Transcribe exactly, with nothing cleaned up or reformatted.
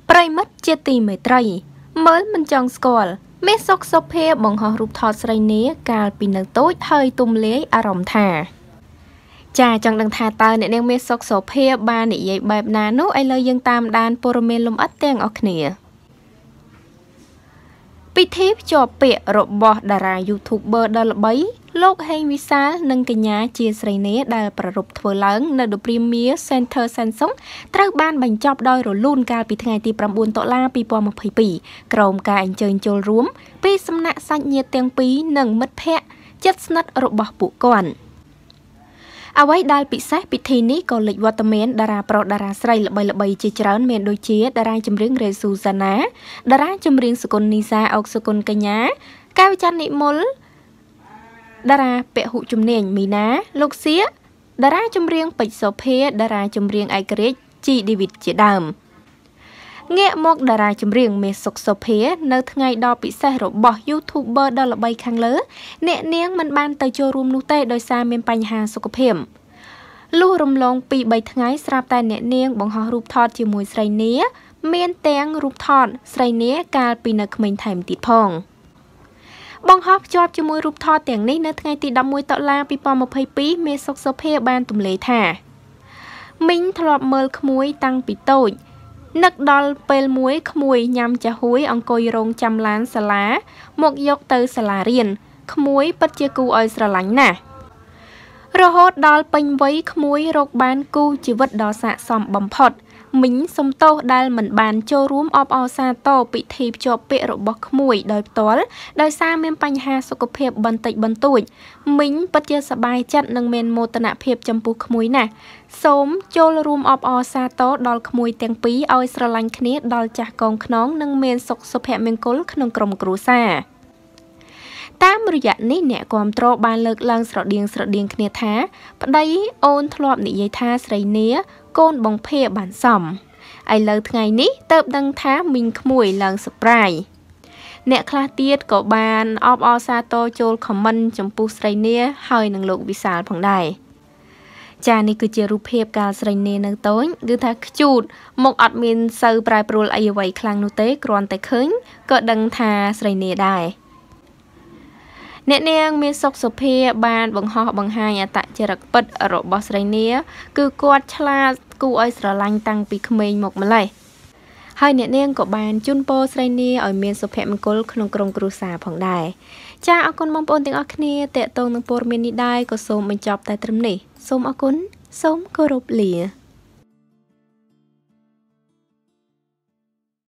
ប្រិមិត្តជាទីមេត្រីមើលមិនចង់ស្គាល់មេសុកសុភេបង្ហោះរូបថតស្រីនាកាលពីនៅតូចហើយទុំលាយអារម្មណ៍ថាចាចង់ដឹងថាតើអ្នកនាងមេសុកសុភេបាននិយាយបែបណានោះឥឡូវយើងតាមដានព័ត៌មានលម្អិតទាំងអស់គ្នាពិធីភ្ជាប់ពាក្យរបស់តារា YouTuber ដ៏ល្បីលោកហេងវិសាលនិងកញ្ញាជាស្រីនាដែលប្រារព្ធធ្វើឡើងនៅ The Premier Center Samsung ត្រូវបានបញ្ចប់ដោយរលូនកាលពីថ្ងៃទីប្រាំបួនតុលាពីរពាន់ម្ភៃពីរក្រោមការអញ្ជើញចូលរួមពីសំណាក់សាច់ញាតិទាំងពីរនិងមិត្តភ័ក្តិជិតស្និទ្ធរបស់ពួកគាត់អ្វីដែលពិសេសពិធីនេះក៏លេចវត្តមានតារាប្រុសតារាស្រីល្បីៗជាច្រើនមានដូចជាតារាចម្រៀងរ៉េស៊ូសាណាតារាចម្រៀងសុគន្ធនីសាអុកសុគន្ធកញ្ញាកែវច័ន្ទនិមលតារាពហុជំនាញមីណាលោកសៀតារាចម្រៀងពេជ្រសុភាតារាចម្រៀងឯករាជ្យជីឌីវីតជាដើមងាកមកតារាចម្រៀងមេសុកសុភានៅថ្ងៃដ៏ពិសេសរបស់ YouTuber ដ៏ល្បីខាងលើអ្នកនាងមិនបានទៅចូលរួមនោះទេដោយសារមានបញ្ហាសុខភាពលុះរំលងពីរបីថ្ងៃស្រាប់តែអ្នកនាងបង្ហោះរូបថតជាមួយស្រីនាមានទាំងរូបថតស្រីនាកាលពីនៅក្មេងថែមទៀតផងបង្ហោះភ្ជាប់ជាមួយរូបថតទាំងនេះនៅថ្ងៃទីដប់មួយតុលាពីរពាន់ម្ភៃពីរមេសុកសុភាបានទម្លាយថាមីងធ្លាប់មើលក្មួយតាំងពីតូចនឹកដល់ពេលមួយក្មួយញ៉ាំចាហួយអង្គុយរងចាំឡានសាលាមកយកទៅសាលារៀនក្មួយពិតជាគូឲ្យស្រឡាញ់ណាស់រហូតដល់ពេញវ័យក្មួយរកបានគូជីវិតដ៏ស័ក្តិសមបំផុតមីងសំទោសដែលមិនបានចូលរួមអបអរសាទរពិធីភ្ជាប់ពាក្យរបស់ក្មួយដោយផ្ទាល់ដោយសារមានបញ្ហាសុខភាពបន្តិចបន្តួចមីងពិតជាសប្បាយចិត្តនិងមានមោទនភាពចំពោះក្មួយណាស់សូមចូលរួមអបអរសាទរដល់ក្មួយទាំងពីរឲ្យស្រឡាញ់គ្នាដល់ចាស់កងខ្នងនិងមានសុខសុភមង្គលក្នុងក្រុមគ្រួសារតាមរយៈនេះអ្នកគាំទ្របានលើកឡើងស្រដៀងស្រដៀងគ្នាថាប្តីអូនធ្លាប់និយាយថាស្រីនាកូនបងភាបានសមឥឡូវថ្ងៃនេះទៅដឹងថាមីងក្មួយឡើងសប្រៃអ្នកខ្លះទៀតក៏បានអបអរសាទរចូលខមមិនចំពោះស្រីនាហើយនឹងលោកវិសាលផងដែរចានេះគឺជារូបភាពកាលស្រីនានៅតូចគឺថាខ្ជូតមកអត់មានសូវប្រែប្រួលអីអ្វីខ្លាំងនោះទេគ្រាន់តែឃើញក៏ដឹងថាស្រីនាដែរអ្នកនាងមានសុខសុភាបានបង្ហោះបង្ហាញអត្តចរិតពិតរបស់ស្រីនាគឺគាត់ឆ្លាតគួរឲ្យស្រឡាញ់តាំងពីក្មេងមកម្លេះហើយអ្នកនាងក៏បានជូនពរស្រីនាឲ្យមានសុភមង្គលក្នុងក្រុមគ្រួសារផងដែរចាអរគុណបងប្អូនទាំងអស់គ្នាតេតងនឹងព័ត៌មាននេះដែរក៏សូមបញ្ចប់តែត្រឹមនេះសូមអរគុណសូមគោរពលា